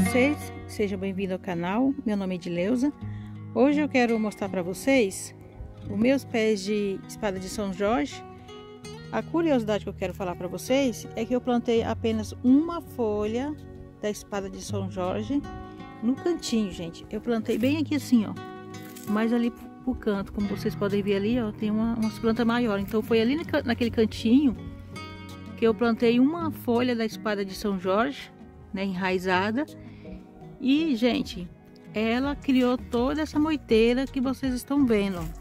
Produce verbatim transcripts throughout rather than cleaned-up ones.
vocês? Seja bem-vindo ao canal. Meu nome é Edileuza. Hoje eu quero mostrar para vocês os meus pés de espada de São Jorge. A curiosidade que eu quero falar para vocês é que eu plantei apenas uma folha da espada de São Jorge no cantinho, gente. Eu plantei bem aqui assim, ó, mais ali pro canto, como vocês podem ver ali, ó, tem uma, umas plantas maiores. Então foi ali naquele cantinho que eu plantei uma folha da espada de São Jorge, né, enraizada. E, gente, ela criou toda essa moiteira que vocês estão vendo, ó.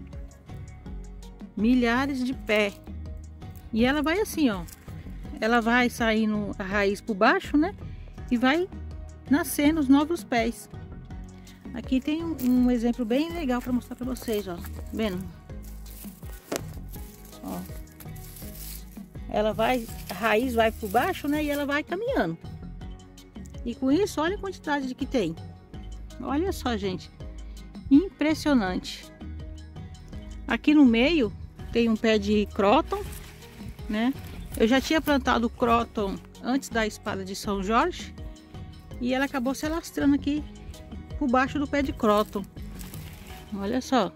Milhares de pé. E ela vai assim, ó, ela vai saindo a raiz por baixo, né, e vai nascendo os novos pés. Aqui tem um, um exemplo bem legal para mostrar para vocês, ó, vendo? Ó, ela vai, a raiz vai por baixo, né, e ela vai caminhando. E com isso, olha a quantidade de que tem. Olha só, gente, impressionante. Aqui no meio tem um pé de cróton, né? Eu já tinha plantado o cróton antes da espada de São Jorge e ela acabou se alastrando aqui por baixo do pé de cróton. Olha só.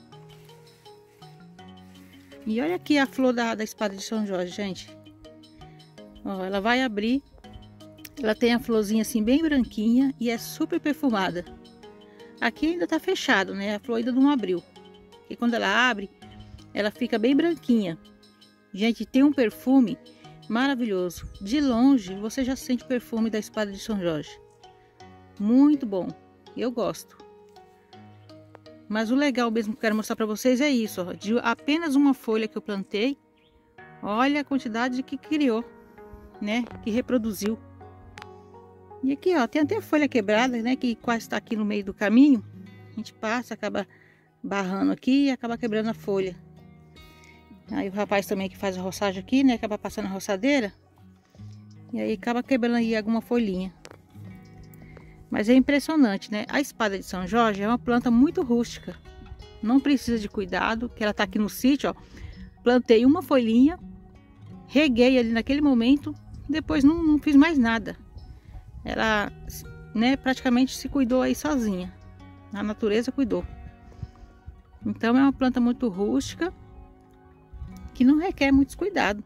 E olha aqui a flor da, da espada de São Jorge, gente. Ó, ela vai abrir. Ela tem a florzinha assim bem branquinha e é super perfumada. Aqui ainda tá fechado, né? A flor ainda não abriu. E quando ela abre, ela fica bem branquinha. Gente, tem um perfume maravilhoso. De longe, você já sente o perfume da espada de São Jorge. Muito bom. Eu gosto. Mas o legal mesmo que eu quero mostrar para vocês é isso, ó. De apenas uma folha que eu plantei, olha a quantidade que criou, né? Que reproduziu. E aqui, ó, tem até a folha quebrada, né? Que quase está aqui no meio do caminho. A gente passa, acaba barrando aqui e acaba quebrando a folha. Aí o rapaz também que faz a roçagem aqui, né? Acaba passando a roçadeira. E aí acaba quebrando aí alguma folhinha. Mas é impressionante, né? A espada de São Jorge é uma planta muito rústica. Não precisa de cuidado, que ela tá aqui no sítio, ó. Plantei uma folhinha, reguei ali naquele momento, depois não, não fiz mais nada. Ela, né, praticamente se cuidou aí sozinha. A natureza cuidou. Então é uma planta muito rústica, que não requer muitos cuidados.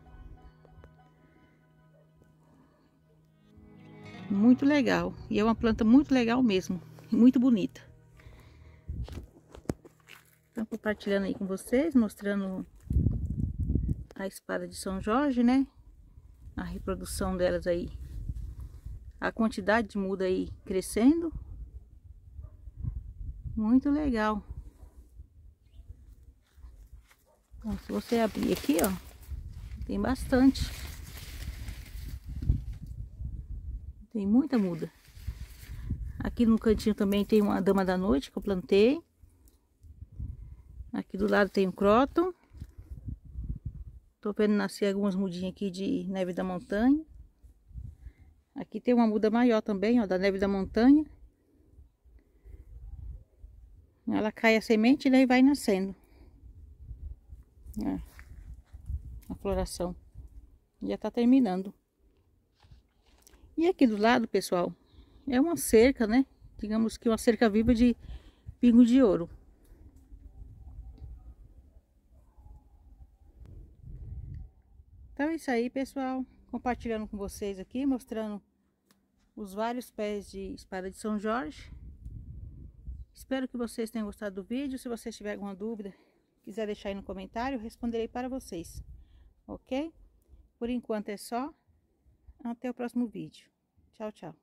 Muito legal. E é uma planta muito legal mesmo. Muito bonita. Então, compartilhando aí com vocês, mostrando a espada de São Jorge, né? A reprodução delas aí. A quantidade de muda aí crescendo. Muito legal. Então, se você abrir aqui, ó, tem bastante. Tem muita muda. Aqui no cantinho também tem uma dama da noite que eu plantei. Aqui do lado tem um cróton. Tô vendo nascer algumas mudinhas aqui de neve da montanha. Aqui tem uma muda maior também, ó, da neve da montanha. Ela cai a semente, né, e vai nascendo. É, a floração já tá terminando. E aqui do lado, pessoal, é uma cerca, né? Digamos que uma cerca viva de pingo de ouro. Então é isso aí, pessoal. Compartilhando com vocês aqui, mostrando os vários pés de espada de São Jorge. Espero que vocês tenham gostado do vídeo. Se vocês tiverem alguma dúvida, quiser deixar aí no comentário, eu responderei para vocês. Ok? Por enquanto é só. Até o próximo vídeo. Tchau, tchau.